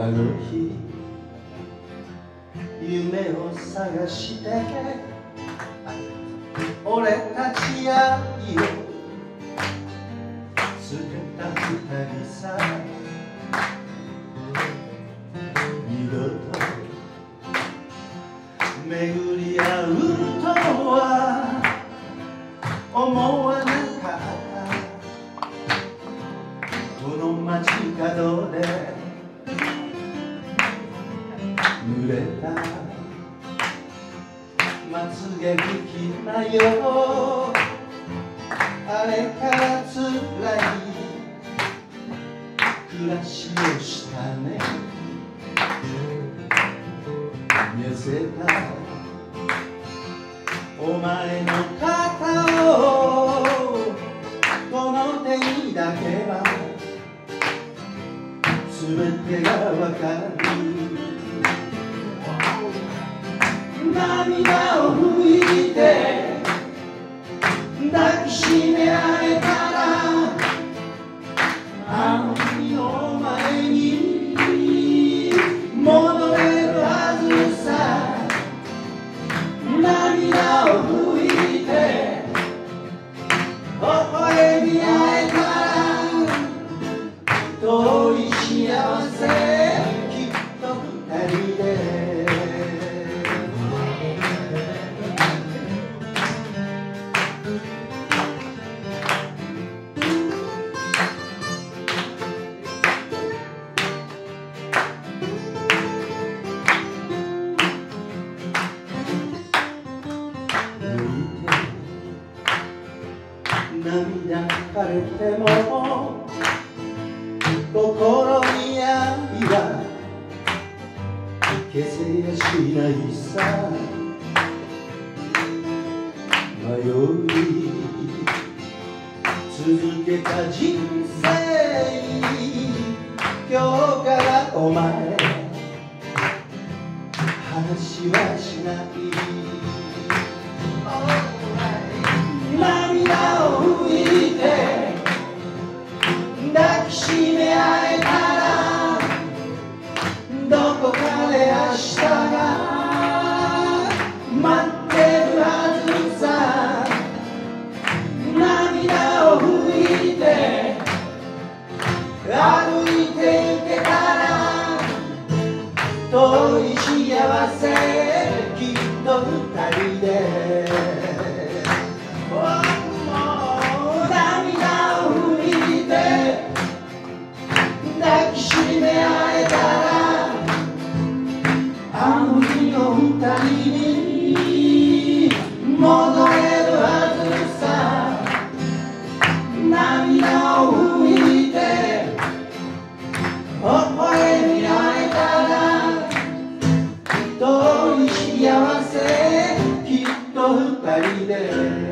あの日夢を探して俺たち愛を捨てた二人さ、二度と巡り合うとは思わなかった。この街角で濡れたまつげ拭きなよ、あれからつらい暮らしをしたね。見せたお前の肩をこの手にだけは全てがわかる。涙を拭いて抱きしめられたらあの日の前に戻れるはずさ。涙を拭いて微笑み合えたら遠い幸せきっと二人で。涙枯れても心に愛は消せやしないさ。迷い続けた人生、今日からお前話はしない。涙を拭いて抱きしめ合えたらどこかで明日が待ってるはずさ。涙を拭いて歩いて行けたら遠い幸せきっと二人で。涙を拭いて抱きしめ合えたらあの日の二人に戻れるはずさ。涙を拭いて微笑み合えたら遠い幸せきっと二人で。